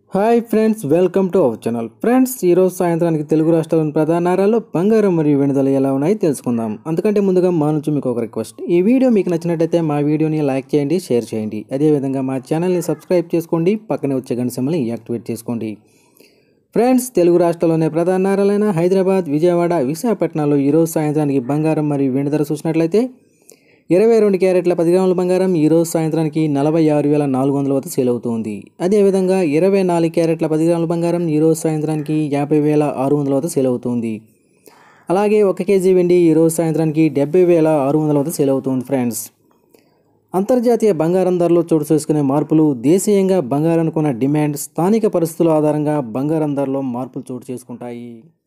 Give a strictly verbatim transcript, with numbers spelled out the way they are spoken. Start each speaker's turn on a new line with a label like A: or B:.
A: Hi friends, welcome to our channel. Friends, ఈరోజు సాయంత్రానికి తెలుగు రాష్ట్రాల్లోని ప్రధాన నగరాల్లో బంగారం మరియు వెండి ధరలు ఎలా ఉన్నాయో తెలుసుకుందాం. అందుకంటే ముందుగా మా నుంచి మీకు ఒక రిక్వెస్ట్. ఈ వీడియో మీకు నచ్చినట్టయితే మా వీడియోని లైక్ చేయండి, షేర్ చేయండి. అదేవిధంగా మా ఛానల్ని సబ్స్క్రైబ్ చేసుకోండి, పక్కనే వచ్చే గంట సింబల్ని యాక్టివేట్ చేసుకోండి. ఫ్రెండ్స్, తెలుగు రాష్ట్రాల్లోని ప్రధాన నగరాలైన హైదరాబాద్, విజయవాడ, విశాఖపట్నంలో ఈరోజు సాయంత్రానికి బంగారం మరియు వెండి ధర చూసినట్లయితే ఇరవై రెండు క్యారెట్ల పది గ్రాముల బంగారం ఈరోజు సాయంత్రానికి నలభై ఆరు వేల నాలుగు వందల వద్ద సేల్ అవుతుంది. అదేవిధంగా ఇరవై నాలుగు క్యారెట్ల పది గ్రాముల బంగారం ఈరోజు సాయంత్రానికి యాభై వేల ఆరు వందల వద్ద సేల్ అవుతుంది. అలాగే ఒక కేజీ వెండి ఈరోజు సాయంత్రానికి డెబ్బై వేల ఆరు వందల వద్ద సేల్ అవుతుంది. ఫ్రెండ్స్, అంతర్జాతీయ బంగారం ధరలో చోటు చేసుకునే మార్పులు, దేశీయంగా బంగారానికి ఉన్న డిమాండ్, స్థానిక పరిస్థితుల ఆధారంగా బంగారం ధరలో మార్పులు చోటు చేసుకుంటాయి.